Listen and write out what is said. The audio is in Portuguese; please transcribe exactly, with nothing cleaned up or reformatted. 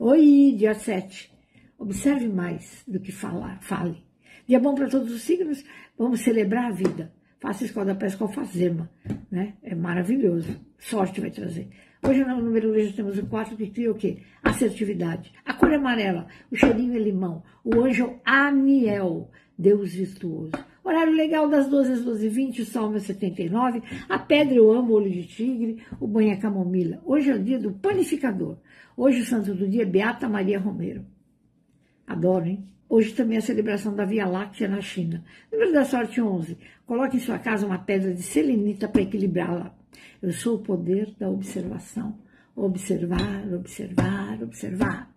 Oi, dia sete. Observe mais do que falar, fale. Dia bom para todos os signos, vamos celebrar a vida. Faça escola da pesca com alfazema, né? É maravilhoso. Sorte vai trazer. Hoje no numerologia temos o quatro que cria o quê? Assertividade. A cor é amarela, o cheirinho é limão. O anjo Aniel, Deus virtuoso. Horário legal das doze às doze e vinte, o salmo é setenta e nove. A pedra eu amo, olho de tigre, o banho é camomila. Hoje é o dia do panificador. Hoje o santo do dia é Beata Maria Romero. Adoro, hein? Hoje também é a celebração da Via Láctea na China. Número da sorte onze. Coloque em sua casa uma pedra de selenita para equilibrá-la. Eu sou o poder da observação. Observar, observar, observar.